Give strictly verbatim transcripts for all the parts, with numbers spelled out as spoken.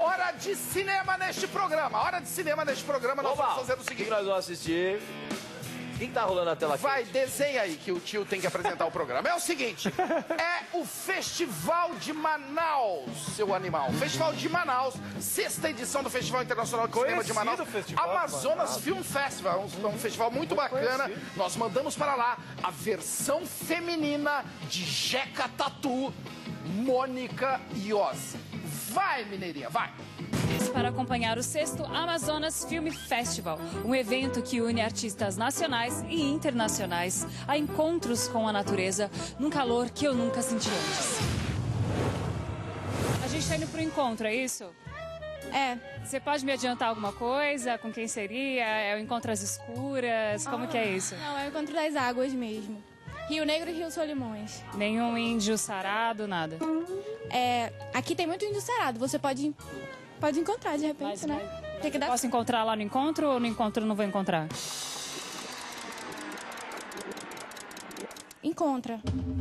hora de cinema neste programa. Hora de cinema neste programa, nós Oba, vamos fazer o seguinte. O que nós vamos assistir? Quem tá rolando na tela aqui? Vai, desenha aí que o tio tem que apresentar o programa. É o seguinte, é o Festival de Manaus, seu animal. Festival de Manaus, sexta edição do Festival Internacional de Cinema de Manaus. Festival Amazonas Film Festival, um, um festival muito bacana. Nós mandamos para lá a versão feminina de Jeca Tatu, Mônica Iose. Vai, mineirinha, vai! Para acompanhar o sexto Amazonas Film Festival, um evento que une artistas nacionais e internacionais a encontros com a natureza num calor que eu nunca senti antes. A gente está indo para o encontro, é isso? É. Você pode me adiantar alguma coisa? Com quem seria? É o Encontro às Escuras? Como ah, que é isso? Não, é o Encontro das Águas mesmo. Rio Negro e Rio Solimões. Nenhum índio sarado, nada? É, aqui tem muito índio sarado, você pode... Pode encontrar, de repente, mas, né? Mas, Tem que dar... Posso encontrar lá no encontro ou no encontro não vou encontrar? Encontra.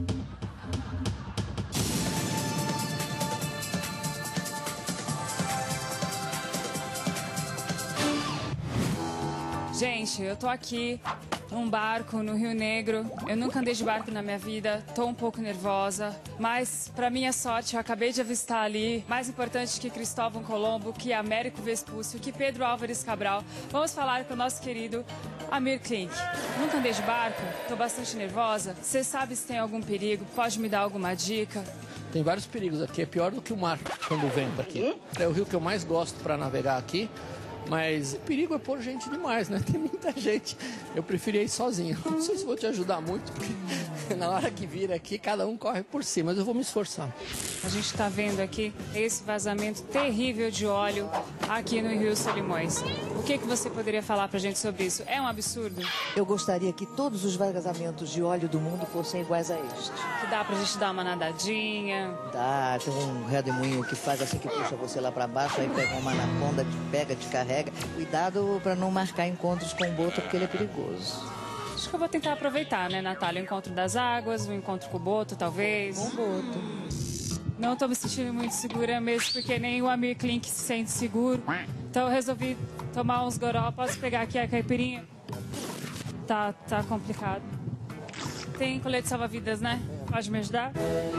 Gente, eu tô aqui num barco no Rio Negro. Eu nunca andei de barco na minha vida, tô um pouco nervosa, mas pra minha sorte eu acabei de avistar ali, mais importante que Cristóvão Colombo, que Américo Vespúcio, que Pedro Álvares Cabral. Vamos falar com o nosso querido Amir Klink. Nunca andei de barco, tô bastante nervosa. Você sabe se tem algum perigo? Pode me dar alguma dica? Tem vários perigos aqui, é pior do que o mar quando venta aqui. É o rio que eu mais gosto para navegar aqui. Mas o perigo é pôr gente demais, né? Tem muita gente. Eu preferia ir sozinho. Não sei se vou te ajudar muito, porque na hora que vira aqui, cada um corre por si, mas eu vou me esforçar. A gente está vendo aqui esse vazamento terrível de óleo aqui no Rio Solimões. O que, que você poderia falar pra gente sobre isso? É um absurdo? Eu gostaria que todos os vazamentos de óleo do mundo fossem iguais a este. Que dá pra gente dar uma nadadinha? Dá, tem um redemoinho que faz assim, que puxa você lá pra baixo, aí pega uma anaconda, te pega, te carrega. Cuidado pra não marcar encontros com o boto, porque ele é perigoso. Acho que eu vou tentar aproveitar, né, Natália? O encontro das águas, o encontro com o boto, talvez. Com o boto. Não tô me sentindo muito segura mesmo, porque nem o Amir Klink se sente seguro. Então eu resolvi tomar uns goró. Posso pegar aqui a caipirinha? Tá, tá complicado. Tem colete salva-vidas, né? Pode me ajudar?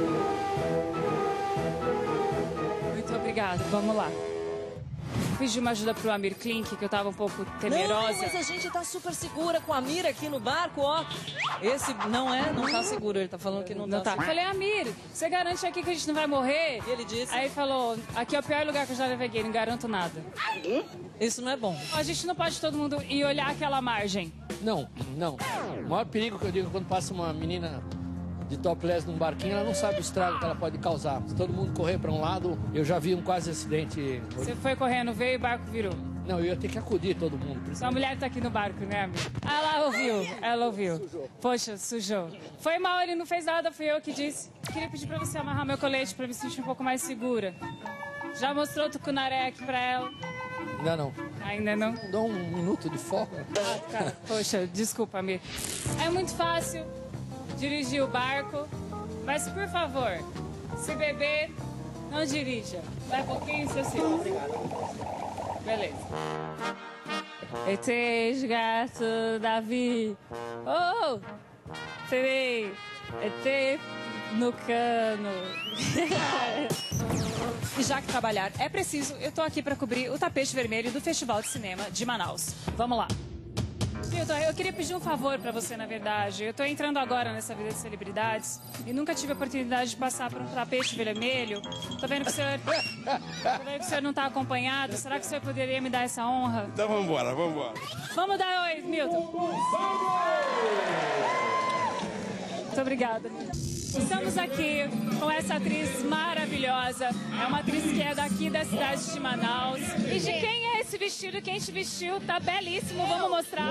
Muito obrigada. Vamos lá. Pedi uma ajuda pro Amir Klink, que eu tava um pouco temerosa. Não, mas a gente tá super segura com a Amir aqui no barco, ó. Esse não é, não tá seguro, ele tá falando que não, não tá, tá. seguro. Falei, Amir, você garante aqui que a gente não vai morrer? E ele disse? Aí ele falou, aqui é o pior lugar que eu já naveguei, não garanto nada. Isso não é bom. A gente não pode todo mundo ir olhar aquela margem. Não, não. O maior perigo que eu digo é quando passa uma menina de topless num barquinho, ela não sabe o estrago que ela pode causar. Se todo mundo correr para um lado, eu já vi um quase acidente. Você foi correndo, veio e o barco virou. Não, eu ia ter que acudir todo mundo. Sua mulher tá aqui no barco, né, amigo? Ela ouviu, ela ouviu. Sujou. Poxa, sujou. Foi mal, ele não fez nada, fui eu que disse. Queria pedir pra você amarrar meu colete pra me sentir um pouco mais segura. Já mostrou o tucunaré aqui pra ela? Ainda não. Ainda não? Dá um minuto de folga. Ah, tá. Poxa, desculpa, amigo. É muito fácil dirigir o barco, mas por favor, se beber, não dirija. Vai um pouquinho, seu senhor. Obrigado. Beleza. E três gatos, Davi. Oh! Três. E três no cano. E já que trabalhar é preciso, eu tô aqui para cobrir o tapete vermelho do Festival de Cinema de Manaus. Vamos lá. Milton, eu queria pedir um favor pra você, na verdade. Eu tô entrando agora nessa vida de celebridades e nunca tive a oportunidade de passar por um tapete vermelho. Tô vendo que o senhor, tô vendo que o senhor não tá acompanhado. Será que o senhor poderia me dar essa honra? Então vamos embora, vamos embora. Vamos dar oi, Milton. Muito obrigada. Estamos aqui com essa atriz maravilhosa. É uma atriz que é daqui da cidade de Manaus. E de quem é esse vestido? Quem te vestiu? Tá belíssimo. Vamos mostrar?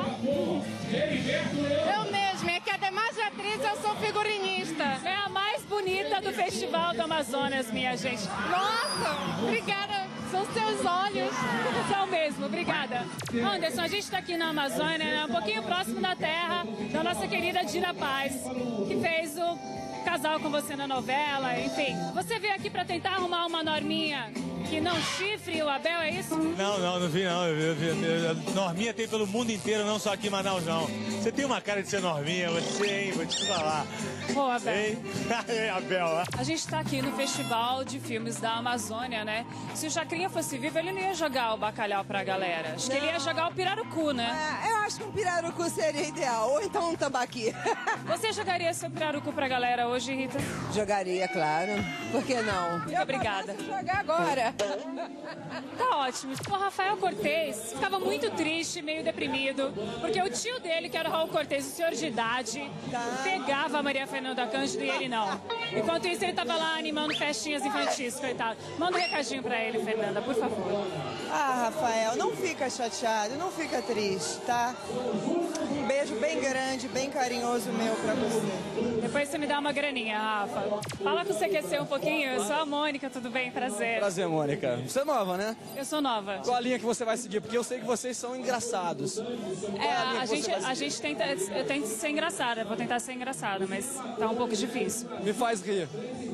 Eu mesma. É que ademais de atriz, eu sou figurinista. É a mais bonita do Festival do Amazonas, minha gente. Nossa, obrigada. São seus olhos. São mesmo, obrigada. Anderson, a gente está aqui na Amazônia, né, um pouquinho próximo da terra da nossa querida Dira Paz, que fez o casal com você na novela, enfim. Você veio aqui para tentar arrumar uma norminha que não chifre o Abel, é isso? Não, não, não vi não. Eu, eu, eu, eu, Norminha tem pelo mundo inteiro, não só aqui em Manaus, não. Você tem uma cara de ser Norminha, você, hein? Vou te falar. Pô, Abel. Hein? Ei, Abel. A gente tá aqui no Festival de Filmes da Amazônia, né? Se o Chacrinha fosse vivo, ele não ia jogar o bacalhau pra galera. Acho que ele ia jogar o pirarucu, né? É, eu acho que um pirarucu seria ideal, ou então um tambaqui. Você jogaria seu pirarucu pra galera hoje, Rita? Jogaria, claro. Por que não? Muito obrigada. Vou jogar agora. Tá ótimo. O Rafael Cortez ficava muito triste, meio deprimido, porque o tio dele, que era o Raul Cortez, o senhor de idade, Tá. pegava a Maria Fernanda Cândido e ele não. Enquanto isso, ele tava lá animando festinhas infantis, coitado. Manda um recadinho pra ele, Fernanda, por favor. Ah, Rafael, não fica chateado, não fica triste, tá? Um beijo bem grande, bem carinhoso meu pra você. Depois você me dá uma graninha, Rafa. Fala com o C Q C um pouquinho. Eu sou a Mônica, tudo bem? Prazer. Prazer, Mônica. Você é nova, né? Eu sou nova. Qual a linha que você vai seguir? Porque eu sei que vocês são engraçados. É, a, gente, a gente tenta. Eu tento ser engraçada, vou tentar ser engraçada, mas tá um pouco difícil. Me faz rir.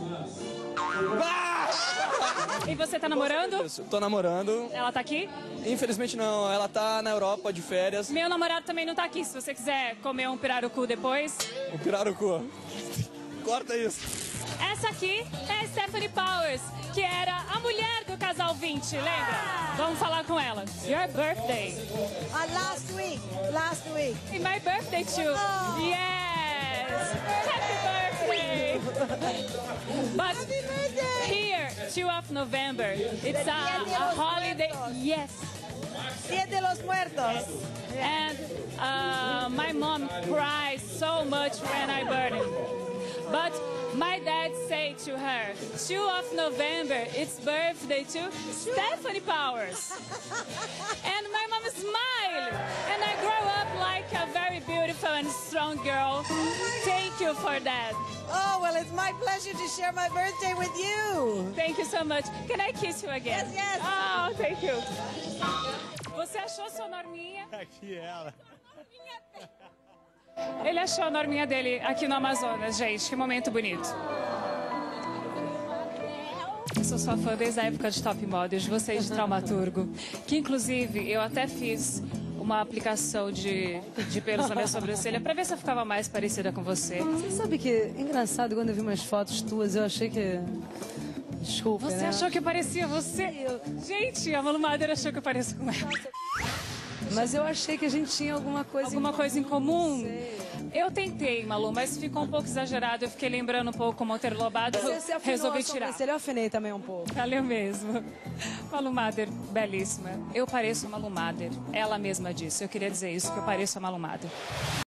E você tá namorando? Isso, tô namorando. Ela tá aqui? Infelizmente não, ela tá na Europa de férias. Meu namorado também não tá aqui. Se você quiser comer um pirarucu depois. O pirarucu. Corta isso. Essa aqui é a Stephanie Powers, que era a mulher do casal vinte, lembra? Vamos falar com ela. Your birthday. Uh, last week, last week. And my birthday too. Oh. Yes. Happy birthday. But Happy birthday. here, two of November, it's a, a holiday. Yes. Dia de los Muertos. And uh, my mom cries so much when I burn it. But my dad said to her, two of November, it's birthday to Stephanie Powers. And my mom smiled. And I grew up like a very beautiful and strong girl. Thank you for that. Oh, well, it's my pleasure to share my birthday with you. Thank you so much. Can I kiss you again? Yes, yes. Oh, thank you. Você achou sua norminha? Aqui ela. Ele achou a norminha dele aqui no Amazonas, gente. Que momento bonito. Eu sou sua fã desde a época de Top Models, de vocês de Traumaturgo. Que, inclusive, eu até fiz uma aplicação de, de pelos na minha sobrancelha pra ver se eu ficava mais parecida com você. Você sabe que é engraçado, quando eu vi umas fotos tuas, eu achei que... Desculpa, Você né? achou que parecia você? Gente, a Malu Mader achou que eu pareço com ela. Mas eu achei que a gente tinha alguma coisa Alguma em coisa em comum? Eu tentei, Malu, mas ficou um pouco exagerado. Eu fiquei lembrando um pouco o Monteiro Lobato. Você se afinou Resolvi a tirar. sobrancelha, eu afinei também um pouco. Valeu mesmo. Malu Mader, belíssima. Eu pareço a Malu Mader. Ela mesma disse. Eu queria dizer isso, que eu pareço a Malu Mader.